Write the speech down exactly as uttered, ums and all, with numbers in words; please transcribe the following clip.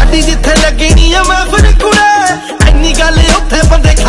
ਗੱਡੀ ਜਿੱਥੇ ਲੱਗਣੀ ਆ ਮੈਂ ਫਿਰ ਕੁੜੇ, ਐਨੀ ਗੱਲ ਉੱਥੇ ਬੰਦੇ